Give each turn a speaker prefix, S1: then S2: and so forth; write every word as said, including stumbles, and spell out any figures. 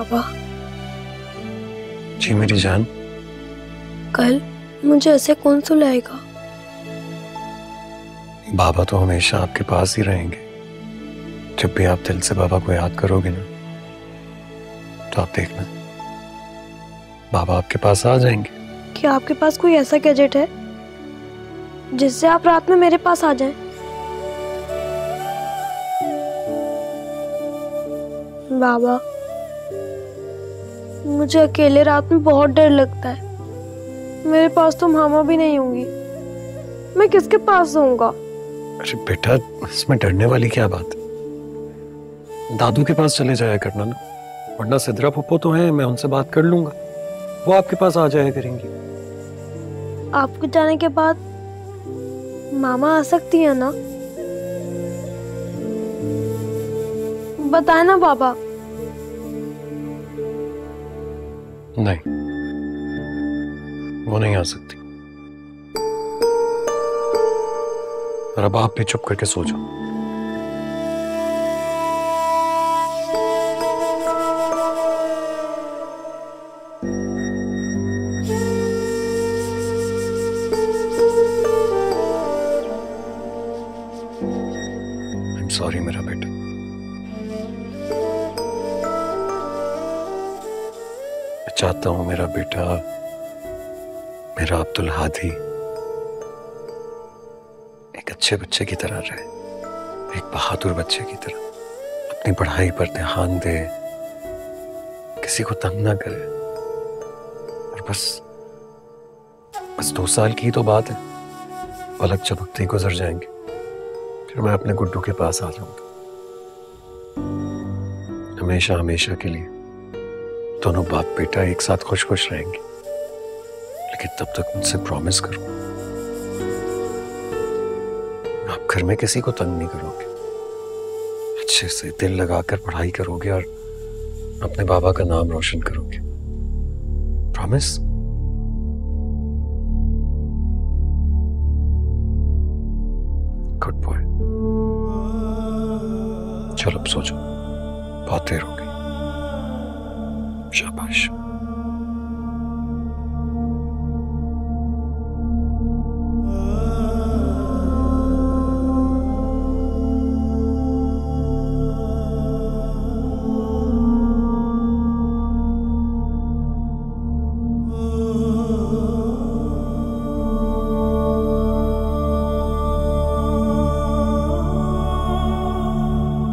S1: बाबा।
S2: जी मेरी जान।
S1: कल मुझे ऐसे कौन सुलाएगा?
S2: बाबा तो हमेशा आपके पास ही रहेंगे। जब भी आप दिल से बाबा को याद करोगे ना, तो आप देखना बाबा आपके पास आ जाएंगे।
S1: क्या आपके पास कोई ऐसा गैजेट है जिससे आप रात में मेरे पास आ जाएं? बाबा, मुझे अकेले रात में बहुत डर लगता है। मेरे पास तो मामा भी नहीं होंगी, मैं किसके पास जाऊंगा?
S2: अरे बेटा, इसमें डरने वाली क्या बात है? दादू के पास चले जाया करना ना, वरना सिद्रा फुप्पो तो हैं, मैं उनसे बात कर लूंगा, वो आपके पास आ जाया करेंगी।
S1: आपके जाने के बाद मामा आ सकती है ना? बताए ना बाबा।
S2: नहीं, वो नहीं आ सकती। और अब आप भी चुप करके सो जाओ। आई एम सॉरी मेरा बेटा। मैं चाहता हूं मेरा बेटा, मेरा अब्दुल हादी एक अच्छे बच्चे की तरह रहे, एक बहादुर बच्चे की तरह अपनी पढ़ाई पर ध्यान दे, किसी को तंग ना करे। और बस बस दो साल की ही तो बात है, पलक झपकते ही गुजर जाएंगे, फिर मैं अपने गुड्डू के पास आ जाऊंगा। हमेशा हमेशा के लिए दोनों बाप बेटा एक साथ खुश खुश रहेंगे। लेकिन तब तक मुझसे प्रॉमिस करो, आप घर में किसी को तंग नहीं करोगे, अच्छे से दिल लगाकर पढ़ाई करोगे और अपने बाबा का नाम रोशन करोगे। प्रॉमिस? Good boy. चलो अब सो जाओ, बहुत देर हो गई। शाबाश।